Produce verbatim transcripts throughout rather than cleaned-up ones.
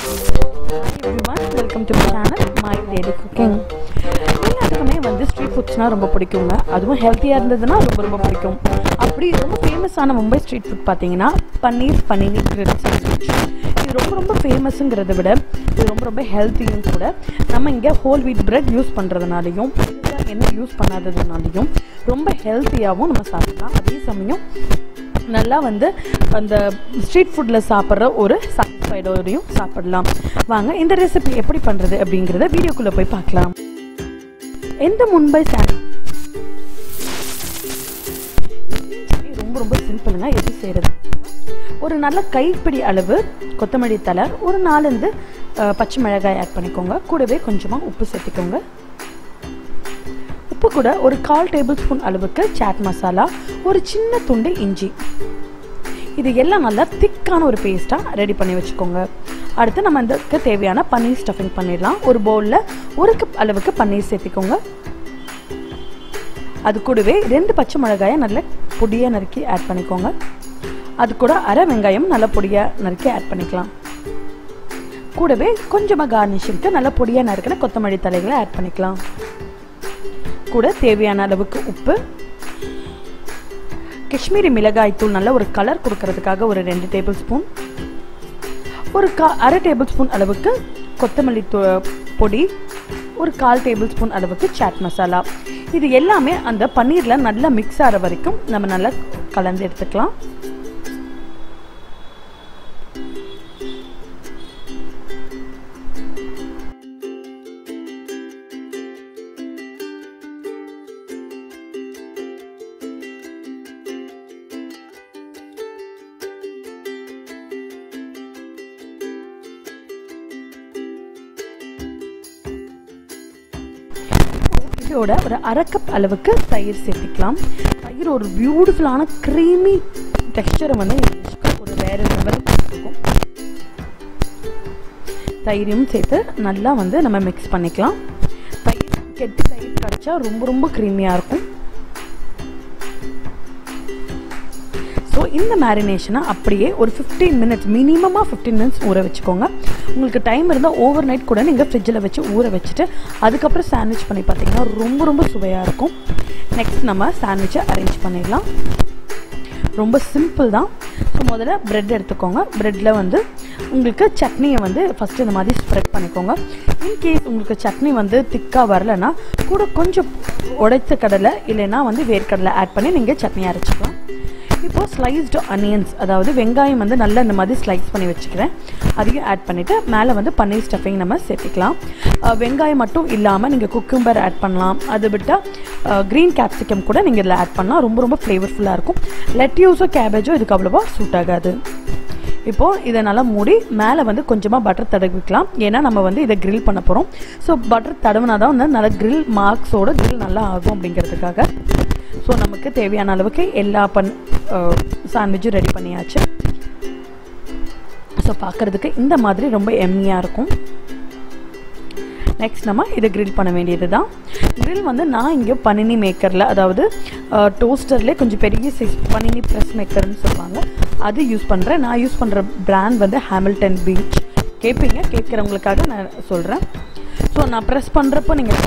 everyone, welcome to my channel My Daily Cooking. எல்லாத்துக்குமே வந்து street ஃபுட்ஸ்னா ரொம்ப பிடிக்குங்க. அதுவும் ஹெல்த்தியா இருந்ததுன்னா ரொம்ப ரொம்ப பிடிக்கும். அப்படி ரொம்ப ஃபேமஸான மும்பை ஸ்ட்ரீட் ஃபுட் பார்த்தீங்கன்னா பன்னீர் பன்னீர் கிரில் சாண்ட்விச். இது ரொம்ப ரொம்ப ஃபேமஸுங்கிறத விட இது ரொம்ப ரொம்ப ஹெல்த்தியும் கூட. நம்ம இங்கே ஹோல் வீட் பிரெட் யூஸ் பண்ணுறதுனாலையும் எண்ணெய் யூஸ் பண்ணாததுனாலையும் ரொம்ப ஹெல்த்தியாகவும் நம்ம சாப்பிடலாம். அதே சமயம் நல்லா வந்து அந்த ஸ்ட்ரீட் ஃபுட்டில் சாப்பிட்ற ஒரு சாட்டிஸ்ஃபைடோடையும் சாப்பிடலாம். வாங்க இந்த ரெசிபி எப்படி பண்ணுறது அப்படிங்கிறத வீடியோக்குள்ளே போய் பார்க்கலாம். எந்த மும்பை சாண்ட்விச் ரொம்ப ரொம்ப சிம்பிளுங்க. எப்படி செய்கிறது? ஒரு நல்ல கைப்பிடி அளவு கொத்தமல்லி தழை, ஒரு நாலஞ்சு பச்சை மிளகாய் ஆட் பண்ணிக்கோங்க. கூடவே கொஞ்சமாக உப்பு சேர்த்துக்கோங்க. உப்பு கூட ஒரு கால் டேபிள் ஸ்பூன் அளவுக்கு சாட் மசாலா, ஒரு சின்ன துண்டு இஞ்சி, இது எல்லாம் நல்லா திக்கான ஒரு பேஸ்ட்டாக ரெடி பண்ணி வச்சுக்கோங்க. அடுத்து நம்ம இதுக்கு தேவையான பன்னீர் ஸ்டஃபிங் பண்ணிடலாம். ஒரு பவுலில் ஒரு கப் அளவுக்கு பன்னீர் சேர்த்திக்கோங்க. அது கூடவே ரெண்டு பச்சை மிளகாயை நல்லா பொடியாக நறுக்கி ஆட் பண்ணிக்கோங்க. அது கூட அரை வெங்காயம் நல்லா பொடியாக நறுக்கி ஆட் பண்ணிக்கலாம். கூடவே கொஞ்சமாக கார்னிஷிங்க்கு நல்லா பொடியாக நறுக்கின கொத்தமல்லி தழைகளை ஆட் பண்ணிக்கலாம். கூட தேவையான அளவுக்கு உப்பு, காஷ்மீரி மிளகாய் தூள் நல்ல ஒரு கலர் கொடுக்கறதுக்காக ஒரு ரெண்டு டேபிள் ஸ்பூன், ஒரு கா அரை டேபிள் ஸ்பூன் அளவுக்கு கொத்தமல்லி பொடி, ஒரு கால் டேபிள் ஸ்பூன் அளவுக்கு சாட் மசாலா. இது எல்லாமே அந்த பன்னீரில் நல்லா மிக்ஸ் ஆகிற வரைக்கும் நம்ம நல்லா கலந்து எடுத்துக்கலாம். இதோட ஒரு அரை கப் அளவுக்கு தயிர் சேர்த்துக்கலாம். தயிர் ஒரு பியூட்டிஃபுல்லான க்ரீமி டெக்ஸ்சரை வந்து ஒரு வேறு லெவலுக்கு இருக்கும். தயிரையும் சேர்த்து நல்லா வந்து நம்ம மிக்ஸ் பண்ணிக்கலாம். தயிர் கெட்டி தயிர் கிடச்சா ரொம்ப ரொம்ப க்ரீமியாக இருக்கும். ஸோ இந்த மேரினேஷனை அப்படியே ஒரு ஃபிஃப்டீன் மினிட்ஸ் மினிமமாக ஃபிஃப்டீன் மினிட்ஸ் ஊற வச்சுக்கோங்க. உங்களுக்கு டைம் இருந்தால் ஓவர் நைட் கூட நீங்கள் ஃப்ரிட்ஜில் வச்சு ஊற வச்சுட்டு அதுக்கப்புறம் சாண்ட்விச் பண்ணி பார்த்தீங்கன்னா ரொம்ப ரொம்ப சுவையாக இருக்கும். நெக்ஸ்ட் நம்ம சாண்ட்விச்சை அரேஞ்ச் பண்ணிடலாம். ரொம்ப சிம்பிள் தான். ஸோ முதல்ல ப்ரெட் எடுத்துக்கோங்க. ப்ரெட்டில் வந்து உங்களுக்கு சட்னியை வந்து ஃபஸ்ட்டு இந்த மாதிரி ஸ்ப்ரெட் பண்ணிக்கோங்க. இன்கேஸ் உங்களுக்கு சட்னி வந்து திக்காக வரலைன்னா கூட கொஞ்சம் உடைத்த கடலை இல்லைன்னா வந்து வேர்க்கடலை ஆட் பண்ணி நீங்கள் சட்னி அரைச்சிக்கலாம். இப்போது ஸ்லைஸ்டு அனியன்ஸ், அதாவது வெங்காயம் வந்து நல்லா இந்த மாதிரி ஸ்லைஸ் பண்ணி வச்சுக்கிறேன். அதையும் ஆட் பண்ணிவிட்டு மேலே வந்து பன்னீர் ஸ்டஃபிங் நம்ம சேர்த்துக்கலாம். வெங்காயம் மட்டும் இல்லாமல் நீங்கள் குக்கும்பர் ஆட் பண்ணலாம். அது விட்டால் க்ரீன் கேப்சிகம் கூட நீங்கள் இதில் ஆட் பண்ணலாம். ரொம்ப ரொம்ப ஃப்ளேவர்ஃபுல்லாக இருக்கும். லெட்யூஸோ கேபேஜோ இதுக்கு அவ்வளோவா சூட் ஆகாது. இப்போது இதை நல்லா மூடி மேலே வந்து கொஞ்சமாக பட்டர் தடவிக்கலாம். ஏன்னா நம்ம வந்து இதை க்ரில் பண்ண போகிறோம். ஸோ பட்டர் தடவினா தான் வந்து நல்லா க்ரில் மார்க்ஸோட க்ரில் நல்லா ஆகும் அப்படிங்கிறதுக்காக. ஸோ நமக்கு தேவையான அளவுக்கு எல்லா பண் சாண்ட்விட்சும் ரெடி பண்ணியாச்சு. ஸோ பார்க்குறதுக்கு இந்த மாதிரி ரொம்ப எம்மியாக இருக்கும். நெக்ஸ்ட் நம்ம இதை க்ரில் பண்ண வேண்டியது தான். க்ரில் வந்து நான் இங்கே பனினி மேக்கரில், அதாவது டோஸ்டர்லேயே கொஞ்சம் பெரிய சைஸ் பனினி ப்ரெஸ் மேக்கர்னு சொல்லுவாங்க, அது யூஸ் பண்ணுறேன். நான் யூஸ் பண்ணுற பிராண்ட் வந்து ஹாமில்டன் பீச். கேட்பீங்க, கேட்குறவங்களுக்காக நான் சொல்கிறேன். ஸோ நான் ப்ரெஸ் பண்ணுறப்போ நீங்கள்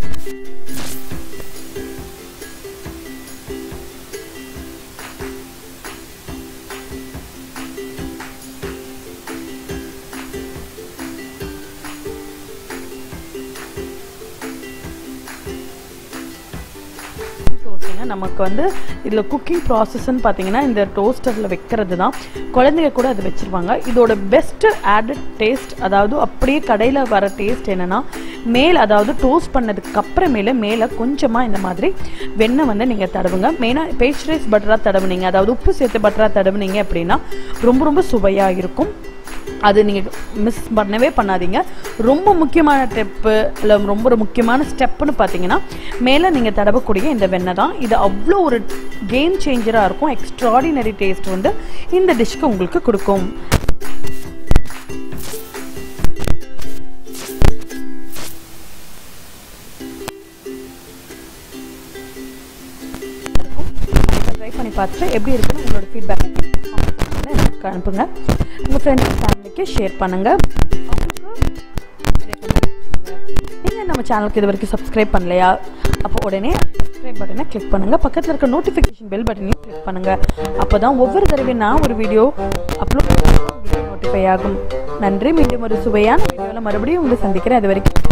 நமக்கு வந்து இதில் குக்கிங் ப்ராசஸ்ன்னு பார்த்தீங்கன்னா இந்த டோஸ்டரில் வைக்கிறது தான். குழந்தைங்க கூட அது வச்சுருவாங்க. இதோட பெஸ்ட்டு ஆடட் டேஸ்ட், அதாவது அப்படியே கடையில் வர டேஸ்ட் என்னென்னா மேலே, அதாவது டோஸ்ட் பண்ணதுக்கு அப்புறமேல மேலே கொஞ்சமாக இந்த மாதிரி வெண்ணெய் வந்து நீங்கள் தடவுங்க. மெயினாக பேஸ்ட்ரைஸ் பட்டராக தடவுனீங்க, அதாவது உப்பு சேர்த்து பட்டராக தடவுனீங்க அப்படின்னா ரொம்ப ரொம்ப சுவையாக இருக்கும். அது நீங்கள் மிஸ் பண்ணவே பண்ணாதீங்க. ரொம்ப முக்கியமான ஸ்டெப்பு இல்லை ரொம்ப ஒரு முக்கியமான ஸ்டெப்புன்னு பார்த்தீங்கன்னா மேலே நீங்கள் தடவக்கூடிய இந்த வெண்ணெய் தான். இது அவ்வளோ ஒரு கேம் சேஞ்சராக இருக்கும். எக்ஸ்ட்ராடினரி டேஸ்ட் வந்து இந்த டிஷ்க்கு உங்களுக்கு கொடுக்கும். ட்ரை பண்ணி பார்த்துட்டு எப்படி இருக்குன்னு உங்களோட ஃபீட்பேக் அனுப்புங்க. உங்கள் ஃப்ரெண்ட்ஸ் ஃபேமிலிக்கு ஷேர் பண்ணுங்கள். நம்ம சேனலுக்கு இது வரைக்கும் சப்ஸ்கிரைப் பண்ணலையா, அப்போ உடனே சப்ஸ்கிரைப் பட்டனை கிளிக் பண்ணுங்கள். பக்கத்தில் இருக்க நோட்டிஃபிகேஷன் பெல் பட்டனையும் கிளிக் பண்ணுங்கள். அப்போ தான் ஒவ்வொரு தடவை நான் ஒரு வீடியோ அப்லோட் நோட்டிஃபை ஆகும். நன்றி. மீண்டும் ஒரு சுவையான வீடியோவில் மறுபடியும் உங்களை சந்திக்கிறேன். அது வரைக்கும்